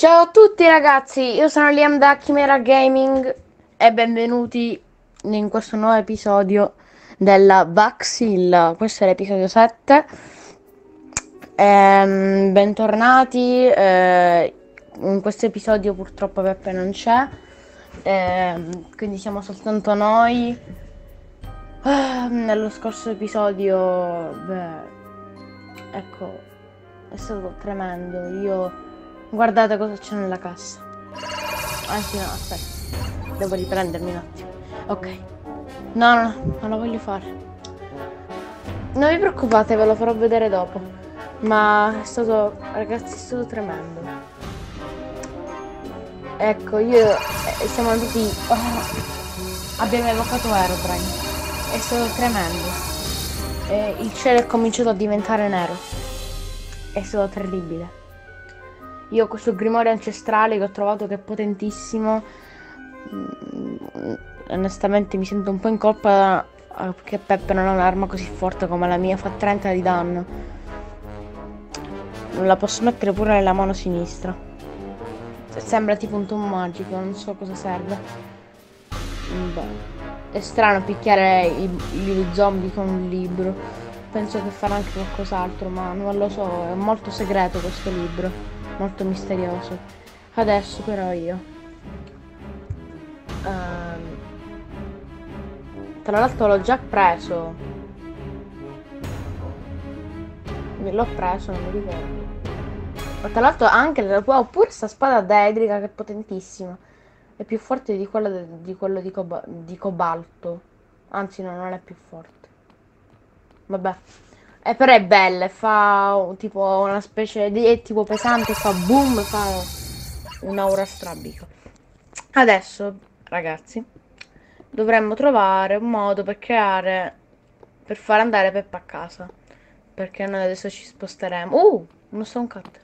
Ciao a tutti ragazzi, io sono Liam da Chimera Gaming e benvenuti in questo nuovo episodio della Vaxilla. Questo è l'episodio 7. Bentornati. In questo episodio purtroppo Peppe non c'è, quindi siamo soltanto noi. Nello scorso episodio, ecco, è stato tremendo. Guardate cosa c'è nella cassa. Anzi no, aspetta. Devo riprendermi un attimo. Ok. No, non lo voglio fare. Non vi preoccupate, ve lo farò vedere dopo. Ma è stato, ragazzi, è stato tremendo. Ecco, siamo andati... abbiamo evocato Aerobrine. È stato tremendo. Il cielo è cominciato a diventare nero. È stato terribile. Io ho questo grimorio ancestrale che ho trovato che è potentissimo. Onestamente mi sento un po' in colpa che Peppe non ha un'arma così forte come la mia, fa 30 di danno. La posso mettere pure nella mano sinistra. Sembra tipo un tomo magico, non so cosa serve. Beh, è strano picchiare gli zombie con un libro. Penso che farà anche qualcos'altro, ma non lo so, è molto segreto questo libro. Molto misterioso. Adesso però io tra l'altro l'ho già preso. L'ho preso, non mi ricordo. Ma tra l'altro anche wow, pure sta spada dedrica che è potentissima. È più forte di quello di cobalto. Anzi no, non è più forte. Vabbè. Però è bella, fa tipo una specie di... è tipo pesante, fa boom, fa un'aura strabica. Adesso, ragazzi, dovremmo trovare un modo per far andare Peppa a casa. Perché noi adesso ci sposteremo. Uno stone cutter.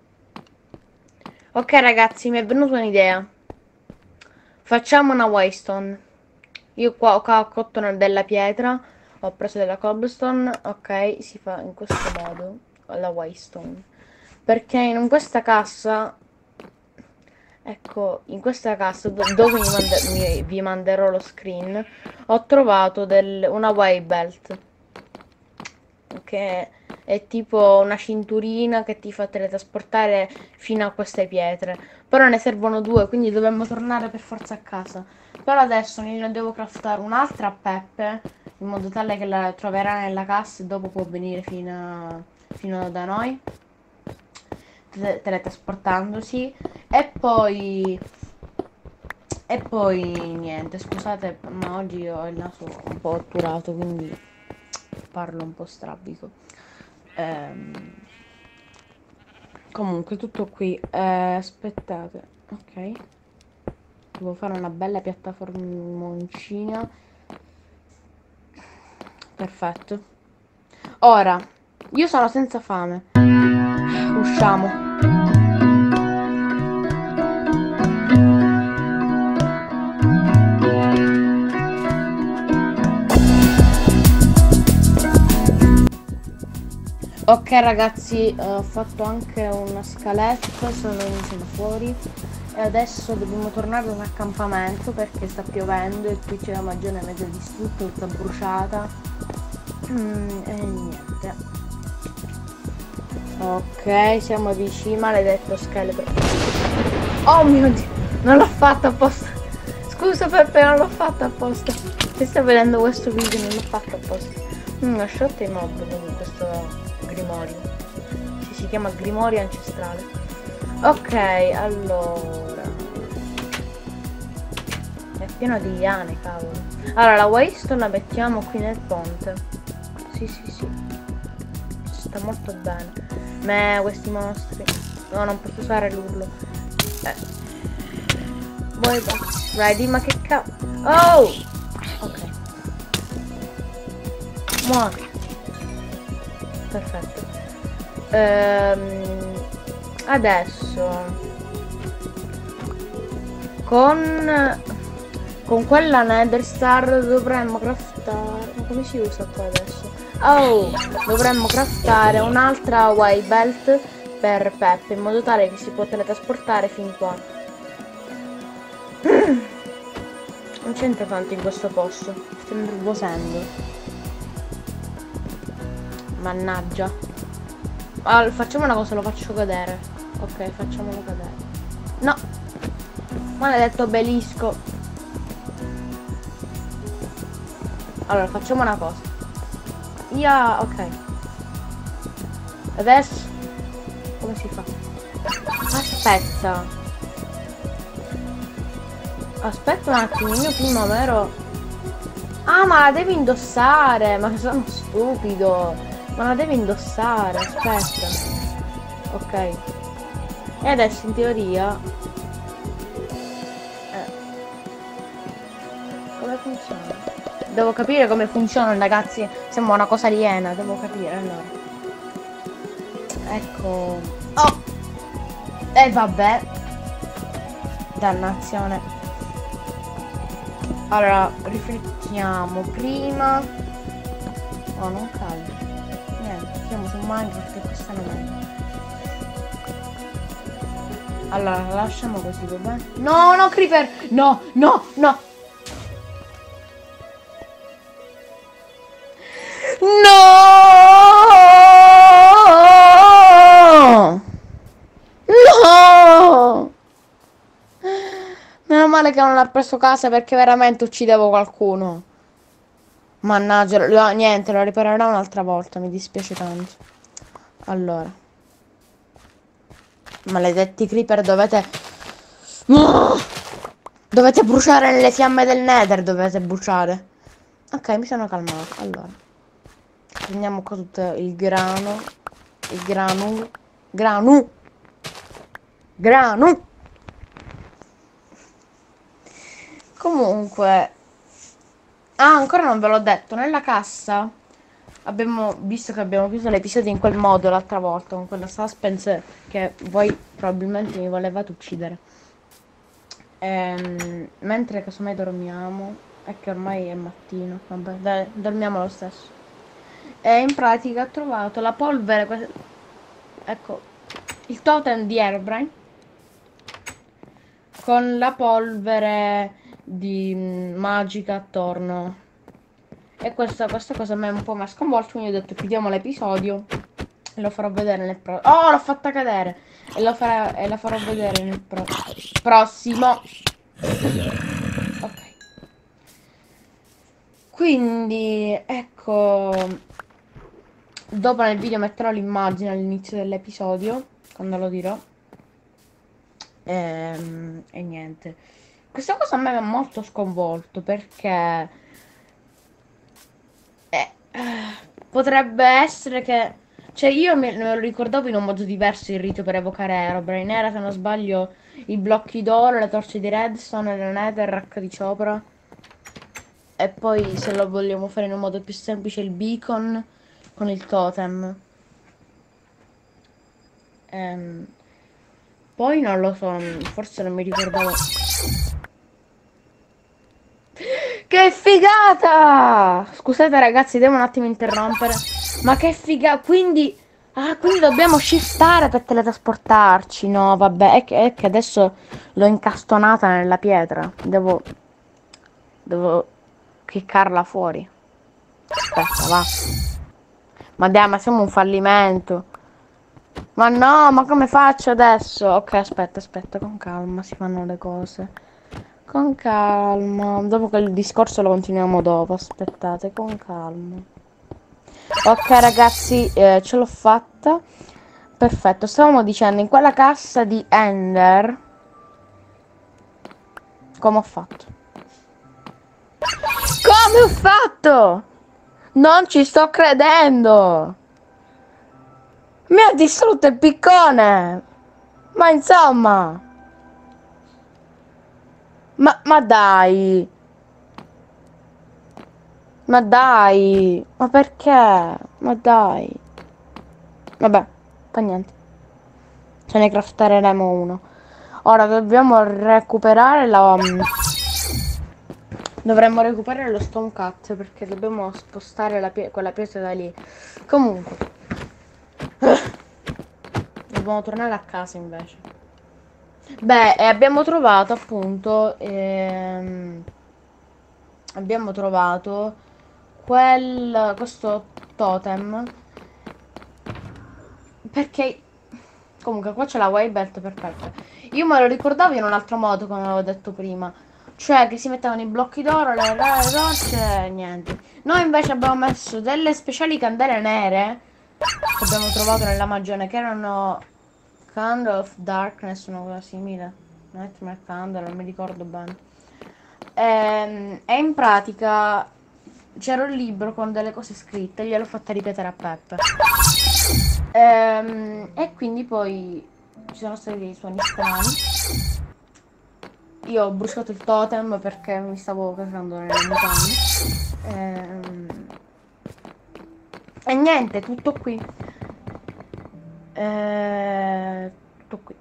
Ok ragazzi, mi è venuta un'idea. Facciamo una waystone. Io qua ho cotto della pietra. Ho preso della cobblestone. Ok, si fa in questo modo la waystone. Perché in questa cassa, ecco, in questa cassa dove vi manderò lo screen, ho trovato una way belt, che è tipo una cinturina che ti fa teletrasportare fino a queste pietre. Però ne servono due, quindi dovremmo tornare per forza a casa. Però adesso ne devo craftare un'altra a Peppe, in modo tale che la troverà nella cassa e dopo può venire fino da noi, teletrasportandosi. E poi niente, scusate, ma oggi ho il naso un po' otturato, quindi parlo un po' strabico. Comunque tutto qui. Aspettate, ok, devo fare una bella piattaformoncina. Perfetto. Ora io sono senza fame. Usciamo. Ok ragazzi, ho fatto anche una scaletta, sono venuti fuori e adesso dobbiamo tornare all'accampamento perché sta piovendo e qui c'è la magione mezza distrutta, tutta bruciata. E niente. Ok, siamo vicini, maledetto scheletro. Oh mio Dio, non l'ho fatto apposta. Scusa Peppe, non l'ho fatto apposta. Se stai vedendo questo video non l'ho fatto apposta. Lasciate i mob con questo grimorio. Si chiama grimorio ancestrale. Ok, allora è pieno di liane, cavolo. Allora la waystone la mettiamo qui nel ponte. Sì, sta molto bene. Questi mostri. No, non posso usare l'urlo. Voi ready? Ma che cavolo. Oh, ok, muori. Perfetto. Adesso con quella nether star dovremmo craftare. Ma come si usa qua adesso? Oh, dovremmo craftare un'altra way belt per Peppe, in modo tale che si può teletrasportare fin qua. Non c'entra tanto in questo posto, sto nervosendo. Mannaggia. Allora, facciamo una cosa, lo faccio cadere. Ok, facciamolo cadere. No! Maledetto obelisco. Allora, facciamo una cosa. Ok. Adesso come si fa? Aspetta un attimino, prima vero? Ah, ma la devi indossare. Ma sono stupido. Ma la devi indossare, aspetta. Ok. E adesso in teoria come funziona? Devo capire come funziona, ragazzi. Sembra una cosa aliena, devo capire allora. Ecco. Oh! E vabbè. Dannazione. Allora, riflettiamo prima. Oh, non cade. Niente, siamo su Minecraft e questa non è. Allora, lasciamo così, va bene? No, no, Creeper! No, no, no! No! No! Meno male che non ha preso casa perché veramente uccidevo qualcuno. Mannaggia, niente, lo riparerò un'altra volta, mi dispiace tanto. Allora. Maledetti creeper, dovete bruciare nelle fiamme del Nether, dovete bruciare. Ok, mi sono calmato. Allora. Prendiamo qua tutto il grano. Il granu. Comunque. Ah, ancora non ve l'ho detto. Nella cassa abbiamo visto che abbiamo chiuso l'episodio in quel modo l'altra volta, con quella suspense che voi probabilmente mi volevate uccidere. Mentre casomai dormiamo, è che ormai è mattino, vabbè, dai, dormiamo lo stesso. E in pratica ho trovato la polvere, ecco, il totem di Herobrine con la polvere di magica attorno. E questa cosa a me un po' mi ha sconvolto, quindi ho detto chiudiamo l'episodio e lo farò vedere nel prossimo. Oh, l'ho fatta cadere! E la farò vedere nel prossimo. Ok. Quindi, ecco, dopo nel video metterò l'immagine all'inizio dell'episodio, quando lo dirò. E niente. Questa cosa a me mi ha molto sconvolto perché potrebbe essere che... Cioè io me lo ricordavo in un modo diverso il rito per evocare Herobrine. Era, se non sbaglio, i blocchi d'oro, le torce di redstone, le netherrack di sopra. E poi se lo vogliamo fare in un modo più semplice il beacon con il totem. Poi non lo so, forse non mi ricordavo. Che figata! Scusate ragazzi, devo un attimo interrompere. Ma che figata! Quindi... Ah, quindi dobbiamo shiftare per teletrasportarci. No, vabbè, è che adesso l'ho incastonata nella pietra. Devo cliccarla fuori. Aspetta, va. Ma dai, ma siamo un fallimento. Ma no, ma come faccio adesso? Ok, aspetta, con calma si fanno le cose. Con calma. Dopo che il discorso lo continuiamo dopo. Aspettate, con calma. Ok ragazzi, ce l'ho fatta. Perfetto, stavamo dicendo in quella cassa di Ender. Come ho fatto? Come ho fatto? Non ci sto credendo. Mi ha distrutto il piccone. Ma insomma. Ma dai. Ma dai. Ma perché? Ma dai. Vabbè, fa niente. Ce ne crafteremo uno. Ora dobbiamo recuperare la... Dovremmo recuperare lo stone cut perché dobbiamo spostare quella pietra da lì. Comunque. dobbiamo tornare a casa invece. Beh, e abbiamo trovato appunto. Abbiamo trovato questo totem. Perché comunque qua c'è la white belt perfetta. Io me lo ricordavo in un altro modo, come avevo detto prima. Cioè che si mettevano i blocchi d'oro, le rocce e niente. Noi invece abbiamo messo delle speciali candele nere che abbiamo trovato nella magione, che erano Candle of Darkness, una cosa simile. Nightmare Candle, non mi ricordo bene. E in pratica c'era un libro con delle cose scritte, gliel'ho fatta ripetere a Peppe. E quindi poi ci sono stati dei suoni strani. Io ho bruciato il totem perché mi stavo cagando nelle mutande. E niente, tutto qui. Tutto qui.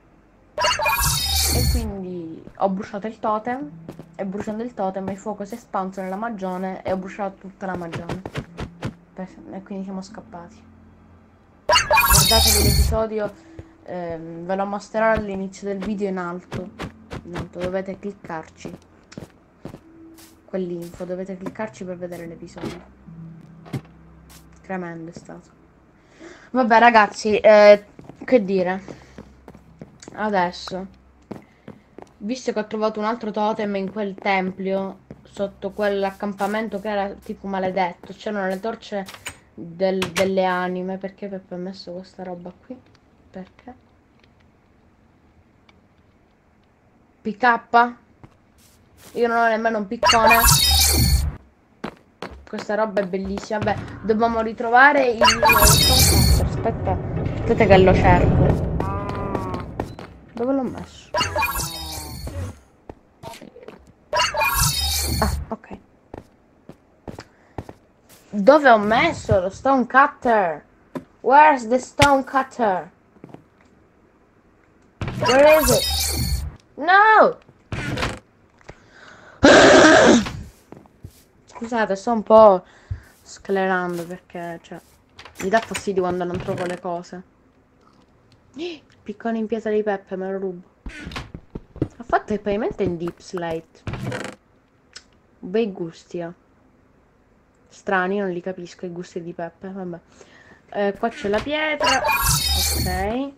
E quindi ho bruciato il totem. E bruciando il totem il fuoco si è espanso nella magione e ho bruciato tutta la magione. E quindi siamo scappati. Guardatevi l'episodio, ve lo mostrerò all'inizio del video in alto. Dovete cliccarci. Quell'info, dovete cliccarci per vedere l'episodio. Tremendo è stato. Vabbè ragazzi, che dire. Adesso, visto che ho trovato un altro totem in quel tempio, sotto quell'accampamento che era tipo maledetto, c'erano le torce delle anime. Perché Peppe ha messo questa roba qui? Perché? PK? Io non ho nemmeno un piccone. Questa roba è bellissima. Vabbè, dobbiamo ritrovare il aspetta che lo cerco. Dove l'ho messo? Ah, ok. Dove ho messo lo stone cutter? Where's the stone cutter? Where is it? No! Scusate, sto un po' sclerando perché, cioè, mi dà fastidio quando non trovo le cose. Piccone in pietra di Peppe, me lo rubo. Ha fatto il pagamento in deep slate. Bei gusti, eh. Strani, non li capisco i gusti di Peppe, vabbè. Qua c'è la pietra. Ok.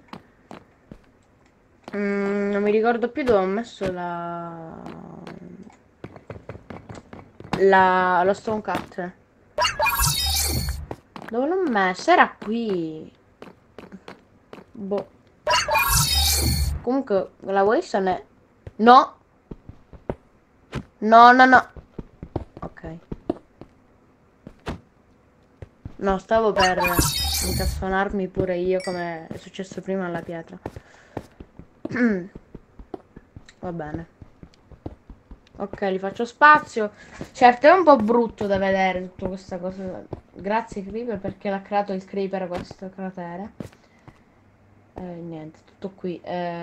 Non mi ricordo più dove ho messo lo stone cutter. Dove l'ho messo? Era qui. Boh. Comunque la Wilson è... No. No, no, no. Ok. No, stavo per incastonarmi pure io come è successo prima alla pietra. Va bene. Ok, li faccio spazio. Certo è un po' brutto da vedere tutta questa cosa. Grazie Creeper perché l'ha creato il Creeper questo cratere. Niente, tutto qui.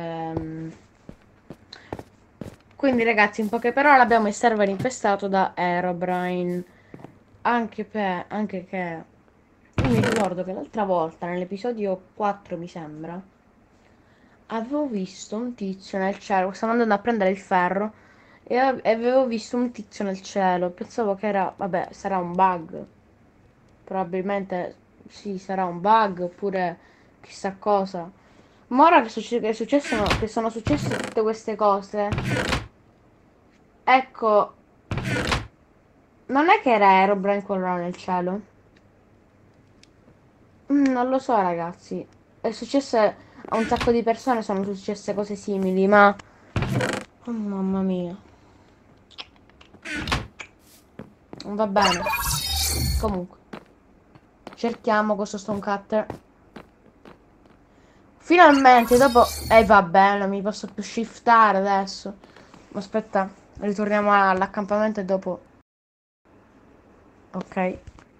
Quindi ragazzi, in poche parole abbiamo il server infestato da Herobrine. Anche che io mi ricordo che l'altra volta, nell'episodio 4 mi sembra, avevo visto un tizio nel cielo. Stavo andando a prendere il ferro e avevo visto un tizio nel cielo. Pensavo che era, vabbè, sarà un bug. Probabilmente sì, sarà un bug oppure chissà cosa. Ma ora che che sono successe tutte queste cose, ecco, non è che era Herobrine quello là nel cielo? Non lo so ragazzi. È successo a un sacco di persone, sono successe cose simili, ma... Oh, mamma mia. Va bene. Comunque. Cerchiamo questo stone cutter. Finalmente, dopo... va bene, non mi posso più shiftare adesso. Aspetta, ritorniamo all'accampamento e dopo... Ok.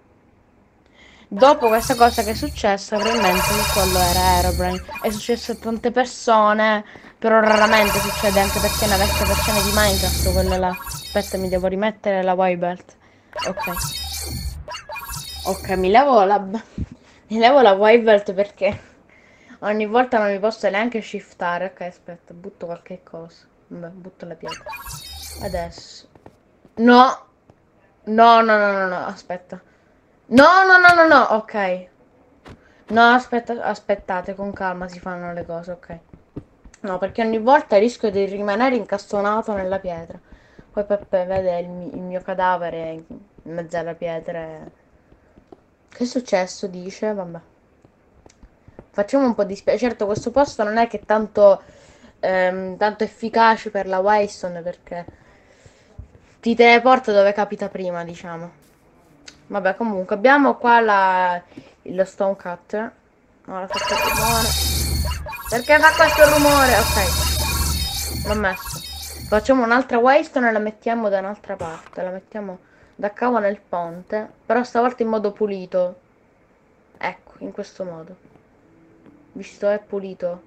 Dopo questa cosa che è successa, probabilmente quello era Herobrine. È successo a tante persone, però raramente succede, anche perché è una vecchia versione di Minecraft quella là. Aspetta, mi devo rimettere la white belt. Ok. Ok, mi levo la white belt perché Ogni volta non mi posso neanche shiftare. Ok, aspetta, butto qualche cosa. Vabbè, butto la pietra. Adesso. No! No, no, no, no, no, aspetta. No, no, no, no, no, ok. No, aspetta, aspettate, con calma si fanno le cose, ok. No, perché ogni volta rischio di rimanere incastonato nella pietra. Poi Peppe vede il mio cadavere in mezzo alla pietra. Che è successo? Dice, vabbè. Facciamo un po' di spiega. Certo, questo posto non è che tanto efficace per la Waystone perché ti teleporta dove capita prima, diciamo. Vabbè, comunque, abbiamo qua lo Stone Cutter. Ora fa questo rumore. Perché fa questo rumore? Ok, l'ho messo. Facciamo un'altra Waystone e la mettiamo da un'altra parte. La mettiamo da capo nel ponte. Però stavolta in modo pulito. Ecco, in questo modo. Visto è pulito.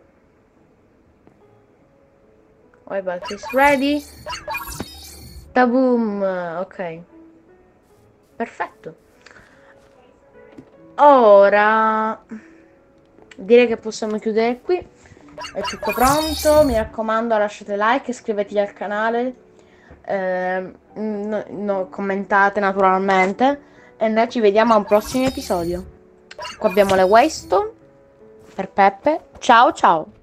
Wipeout is ready. Taboom. Ok. Perfetto. Ora direi che possiamo chiudere qui. È tutto pronto. Mi raccomando, lasciate like, iscrivetevi al canale. Commentate naturalmente. E noi ci vediamo a un prossimo episodio. Qua abbiamo le Waystone per Peppe. Ciao ciao.